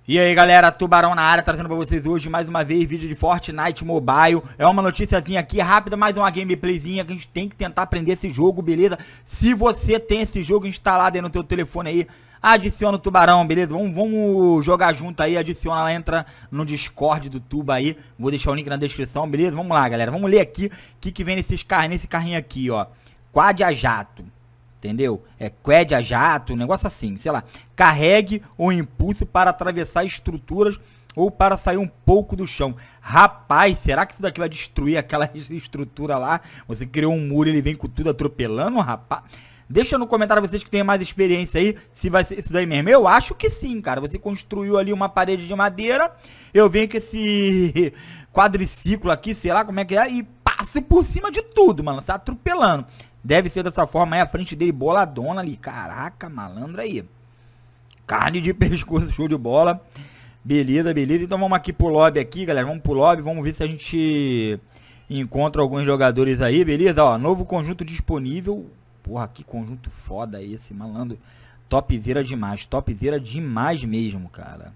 E aí galera, Tubarão na área, trazendo pra vocês hoje mais uma vez vídeo de Fortnite Mobile. É uma noticiazinha aqui rápida, mais uma gameplayzinha que a gente tem que tentar aprender esse jogo, beleza? Se você tem esse jogo instalado aí no teu telefone aí, adiciona o Tubarão, beleza? Vamos jogar junto aí, adiciona lá, entra no Discord do Tuba aí. Vou deixar o link na descrição, beleza? Vamos lá galera, vamos ler aqui o que vem nesse carrinho aqui, ó. Quad a jato. Entendeu? É quad a jato, um negócio assim, sei lá. Carregue o impulso para atravessar estruturas ou para sair um pouco do chão. Rapaz, será que isso daqui vai destruir aquela estrutura lá? Você criou um muro e ele vem com tudo atropelando, rapaz? Deixa no comentário vocês que têm mais experiência aí, se vai ser isso daí mesmo. Eu acho que sim, cara. Você construiu ali uma parede de madeira, eu venho com esse quadriciclo aqui, sei lá como é que é, e passo por cima de tudo, mano. Você tá atropelando. Deve ser dessa forma aí, a frente dele boladona ali. Caraca, malandro aí. Carne de pescoço, show de bola. Beleza, beleza. Então vamos aqui pro lobby aqui, galera. Vamos pro lobby, vamos ver se a gente encontra alguns jogadores aí, beleza? Ó, novo conjunto disponível. Porra, que conjunto foda esse, malandro. Topzera demais mesmo, cara.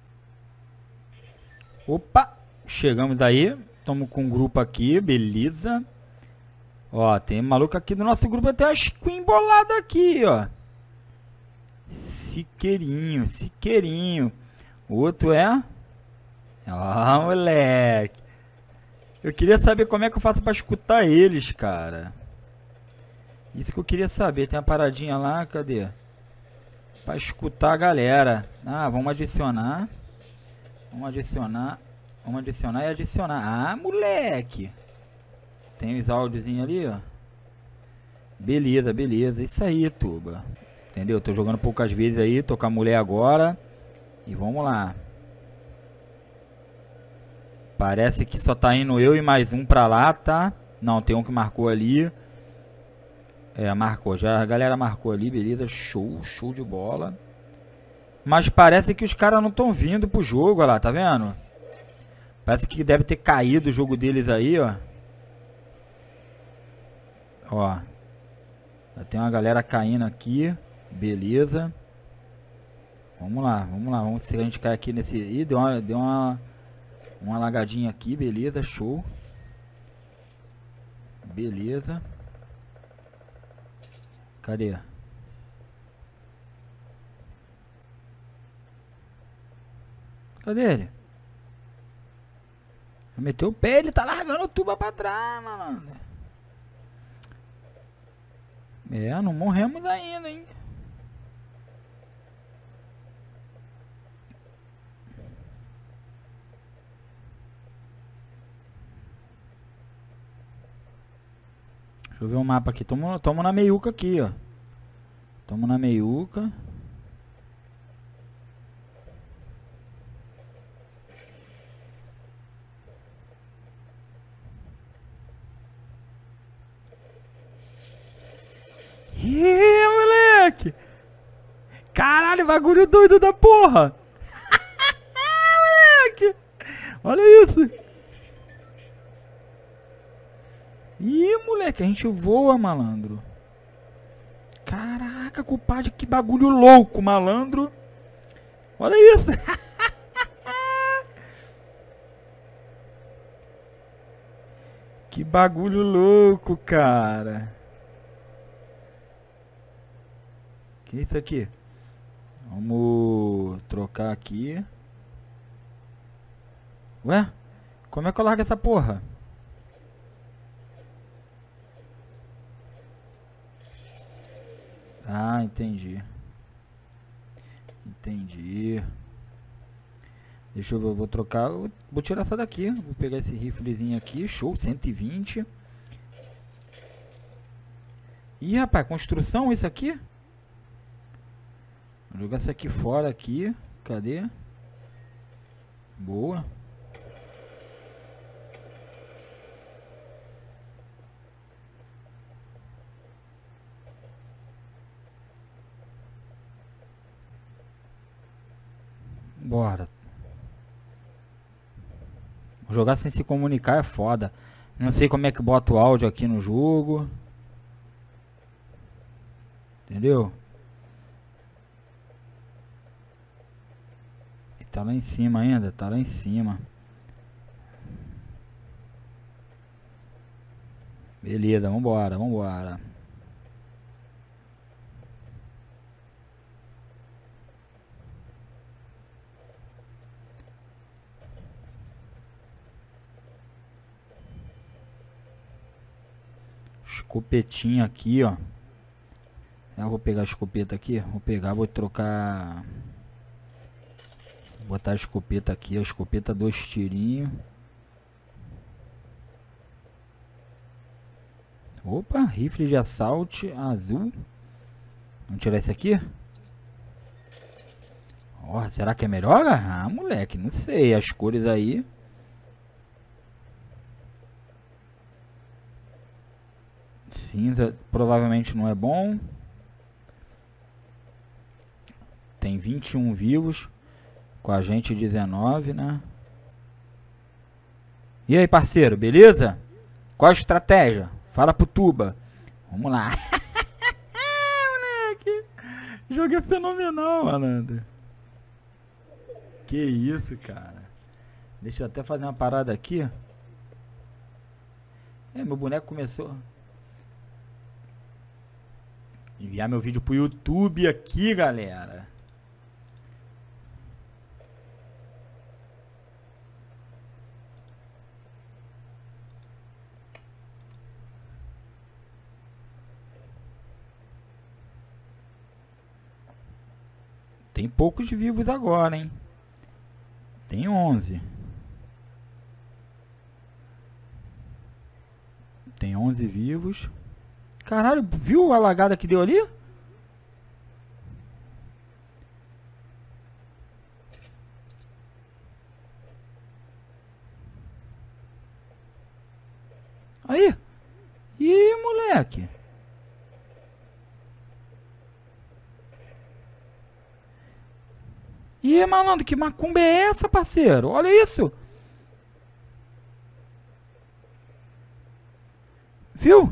Opa, chegamos aí. Estamos com um grupo aqui, beleza. Ó, tem maluco aqui do nosso grupo, até as Queen bolada aqui, ó. Siqueirinho. O outro é... Ó, moleque. Eu queria saber como é que eu faço pra escutar eles, cara. Isso que eu queria saber. Tem uma paradinha lá, cadê? Pra escutar a galera. Ah, vamos adicionar. Vamos adicionar e adicionar. Ah, moleque. Tem os áudiozinhos ali, ó. Beleza. Isso aí, Tuba. Entendeu? Tô jogando poucas vezes aí. Tô com a mulher agora. E vamos lá. Parece que só tá indo eu e mais um pra lá, tá? Não, tem um que marcou ali. É, marcou. Já a galera marcou ali, beleza. Show de bola. Mas parece que os caras não estão vindo pro jogo, olha lá, tá vendo? Parece que deve ter caído o jogo deles aí, ó. Ó, já tem uma galera caindo aqui. Beleza. Vamos lá. Vamos ver se a gente cai aqui nesse... Ih, deu uma lagadinha aqui. Beleza, show. Beleza. Cadê? Cadê ele? Meteu o pé, ele tá largando o tuba pra trás, mano. É, não morremos ainda, hein? Deixa eu ver o mapa aqui. Tamo na meiuca aqui, ó. Tamo na meiuca. Ih, moleque! Caralho, bagulho doido da porra! Moleque! Olha isso! Ih, moleque, a gente voa, malandro. Caraca, culpado, que bagulho louco, malandro. Olha isso! Que bagulho louco, cara. Que é isso aqui? Vamos trocar aqui. Ué? Como é que eu largo essa porra? Ah, entendi. Deixa eu ver, eu vou trocar. Vou tirar essa daqui. Vou pegar esse riflezinho aqui. Show, 120. Ih, rapaz, construção isso aqui? Vou jogar isso aqui fora aqui. Cadê? Boa. Bora. Jogar sem se comunicar é foda. Não sei como é que bota o áudio aqui no jogo. Entendeu? Tá lá em cima ainda, tá lá em cima. Beleza, vambora, vambora. Escopetinho aqui, ó. Eu vou pegar a escopeta aqui. Vou pegar, vou trocar. Vou botar a escopeta aqui. A escopeta 2 tirinhos. Opa, rifle de assalto azul. Vamos tirar esse aqui? Ó, será que é melhor? Ah, moleque, não sei. As cores aí. Cinza provavelmente não é bom. Tem 21 vivos. Com a gente 19, né? E aí, parceiro, beleza? Qual a estratégia? Fala pro Tuba. Vamos lá. Moleque. O jogo é fenomenal, malandro. Que isso, cara. Deixa eu até fazer uma parada aqui. Meu boneco começou... Enviar meu vídeo pro YouTube aqui, galera. Tem poucos vivos agora, hein? Tem 11. Tem 11 vivos. Caralho, viu a lagada que deu ali? Aí. Ih, moleque. Ih, malandro, que macumba é essa, parceiro? Olha isso. Viu?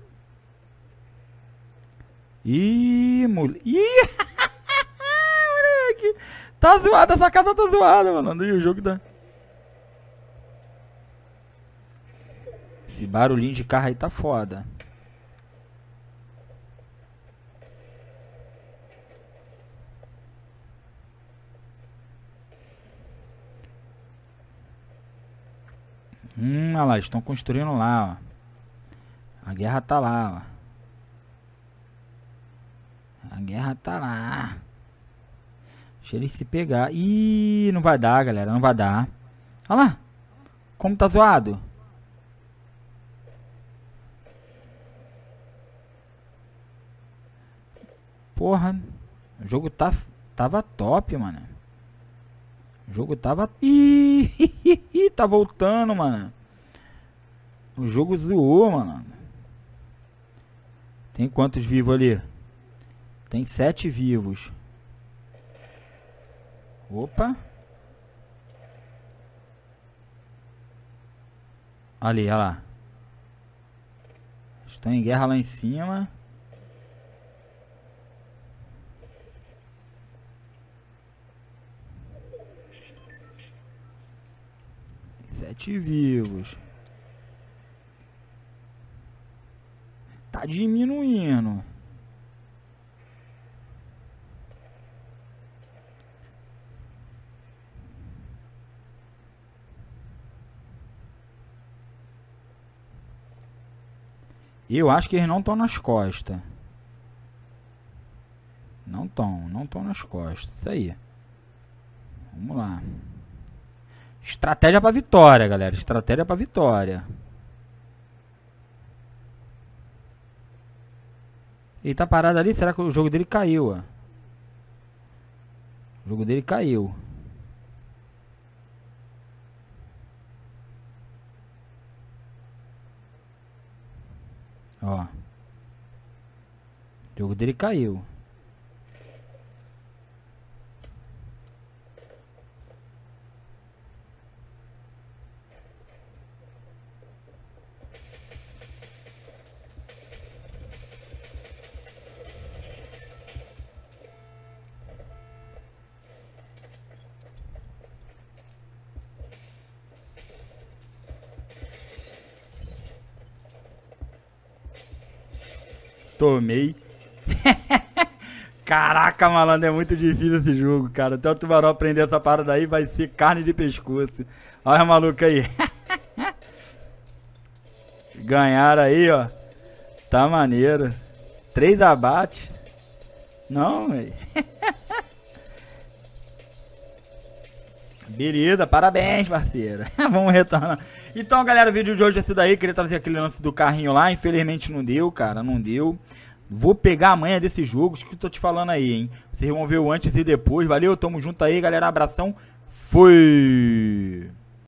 Ih, moleque. Ih, moleque. Tá zoada, essa casa tá zoada, mano. E o jogo tá... Esse barulhinho de carro aí tá foda. Olha lá, estão construindo lá, ó. A guerra tá lá, ó. A guerra tá lá. Deixa ele se pegar. Ih, não vai dar, galera. Não vai dar. Olha lá. Como tá zoado. Porra. O jogo tava top, mano. O jogo tava... Ih, tá voltando, mano. O jogo zoou, mano. Tem quantos vivos ali? Tem 7 vivos. Opa. Ali, olha lá. Estão em guerra lá em cima. Tem 7 vivos. Tá diminuindo. Eu acho que eles não estão nas costas. Não estão nas costas. Isso aí. Vamos lá. Estratégia pra vitória, galera. Estratégia pra vitória. Ele tá parado ali. Será que o jogo dele caiu, ó? O jogo dele caiu. Ó. O jogo dele caiu. Tomei. Caraca, malandro, é muito difícil esse jogo, cara. Até o tubarão aprender essa parada aí vai ser carne de pescoço. Olha o maluco aí. Ganharam aí, ó. Tá maneiro. 3 abates. Não, velho. Beleza, parabéns, parceiro. Vamos retornar. Então, galera, o vídeo de hoje é esse daí. Queria trazer aquele lance do carrinho lá. Infelizmente não deu, cara. Não deu. Vou pegar a manha desse jogo. Isso que eu tô te falando aí, hein. Vocês vão ver o antes e depois. Valeu, tamo junto aí, galera. Abração. Fui.